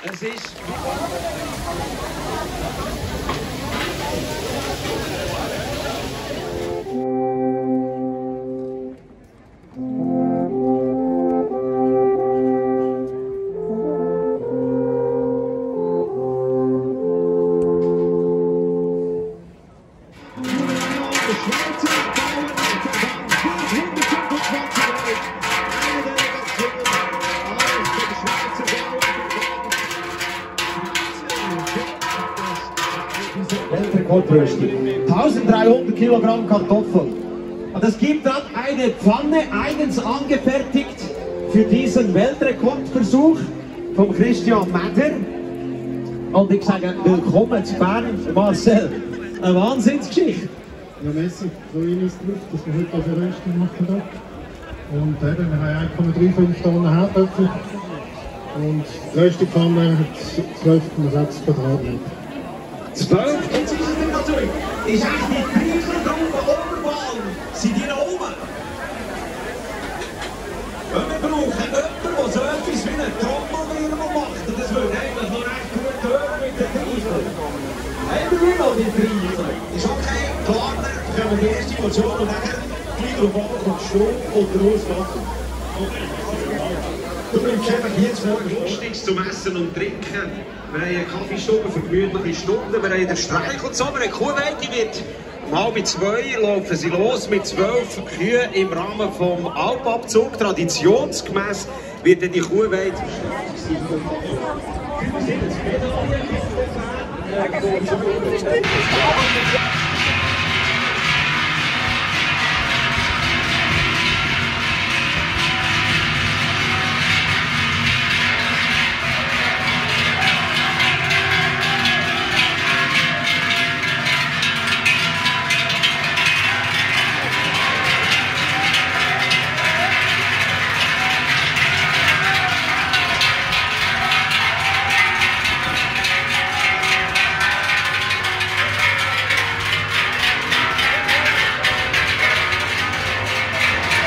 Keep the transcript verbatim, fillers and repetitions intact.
Es ist... Weltrekordrösti. dreizehnhundert Kilogramm Kartoffeln. Und es gibt dann eine Pfanne eigens angefertigt für diesen Weltrekordversuch von Christian Meder. Und ich sage willkommen zu Bern, Marcel. Eine Wahnsinnsgeschichte. Ja, Messi, freue uns drauf, dass wir heute eine Röstung machen hier. Und eben, wir haben eins Komma fünfunddreißig Tonnen Herdöpfel. Und die Röstungspfanne hat zwölf Komma sechs Quadratmeter. zwölf? Jetzt ist es nicht natürlich. Ist echt die Preisgruppe Oberbahn. Sind die da oben? Und wir brauchen jemanden, der so etwas wie einen Trommelwirbel macht. Und das würde eigentlich noch recht gut hören mit den Preisen. Haben wir noch die Preise? Ist okay, klar, dann können wir die erste Motion und dann gleich drauf an, kommt Sturm und der Urs machen. Du bist einfach jetzt vor Lustiges zum Essen und Trinken. Wir haben eine Kaffeestube für gemütliche Stunden. Wir haben den Streich und so. Wir haben Kuhweide, die wird um halb zwei laufen sie los mit zwölf Kühen im Rahmen vom Alpabzug. Traditionsgemäß wird dann die Kuhweide. Ja,